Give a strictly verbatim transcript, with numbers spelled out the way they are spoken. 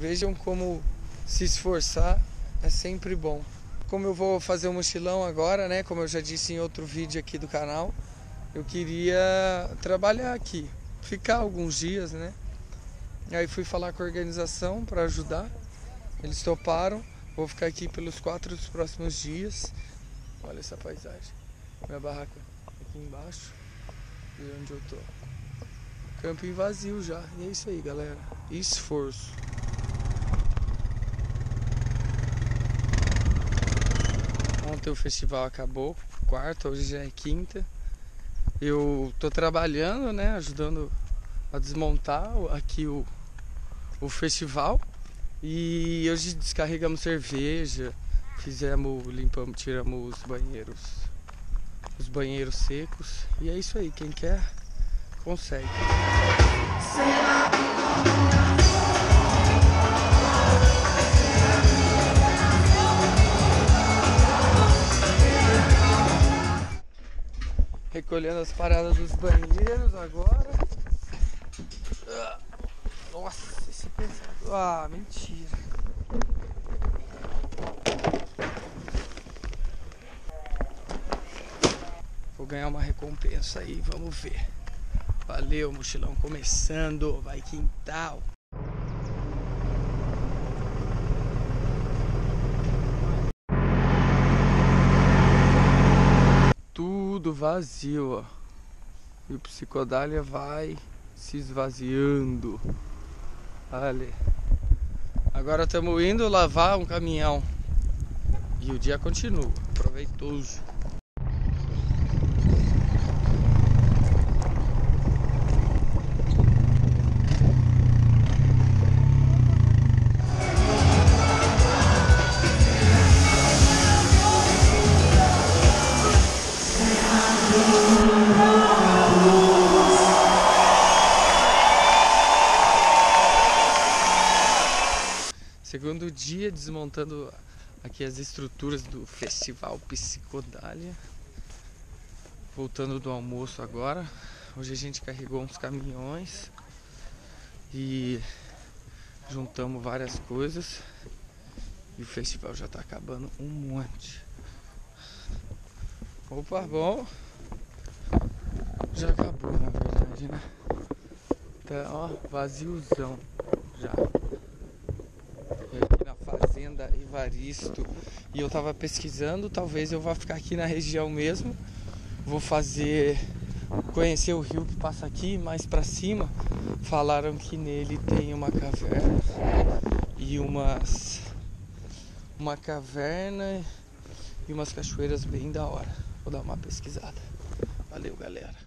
Vejam como se esforçar é sempre bom. Como eu vou fazer um mochilão agora, né? Como eu já disse em outro vídeo aqui do canal, eu queria trabalhar aqui, ficar alguns dias, né? Aí fui falar com a organização para ajudar. Eles toparam. Vou ficar aqui pelos quatro dos próximos dias. Olha essa paisagem. Minha barraca aqui embaixo. E onde eu tô. Camping vazio já. E é isso aí, galera. Esforço. Ontem o festival acabou, quarta, hoje já é quinta. Eu tô trabalhando, né, ajudando a desmontar aqui o, o festival. E hoje descarregamos cerveja, fizemos, limpamos, tiramos os banheiros, os banheiros secos. E é isso aí, quem quer, consegue. Recolhendo as paradas dos banheiros agora. Nossa, esse é pesado. Ah, mentira. Vou ganhar uma recompensa aí, vamos ver. Valeu, mochilão começando. Vai quintal. Tudo vazio, ó. E o Psicodália vai se esvaziando. Olha. Agora estamos indo lavar um caminhão. E o dia continua. Proveitoso. Segundo dia desmontando aqui as estruturas do Festival Psicodália. Voltando do almoço agora. Hoje a gente carregou uns caminhões e juntamos várias coisas. E o festival já tá acabando um monte. Opa, bom. Já acabou, na verdade, né? Tá, ó, vaziozão já. Aqui na fazenda Evaristo. E eu tava pesquisando, talvez eu vá ficar aqui na região mesmo. Vou fazer, conhecer o rio que passa aqui, mais pra cima. Falaram que nele tem uma caverna e umas uma caverna e umas cachoeiras bem da hora. Vou dar uma pesquisada. Valeu, galera.